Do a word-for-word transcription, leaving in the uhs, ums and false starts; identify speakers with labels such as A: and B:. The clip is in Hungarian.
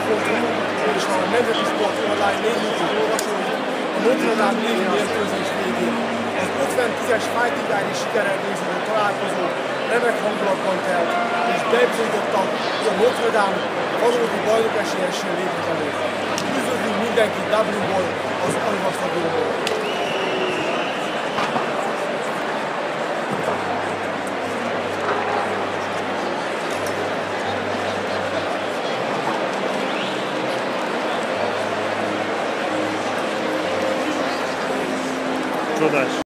A: sportról és a Nemzeti Sport Online nézők olvasói a Notre Dame négy mérkőzés végén. Az ötven-tízes Fighting Irish sikerrel végződő találkozó remek hangulatban telt, és bebizonyította, hogy a Notre Dame valódi bajnok esélyessé léphet elő. Üdvözlünk mindenkit Dublinból, az Aviva stadionból.
B: Csodás.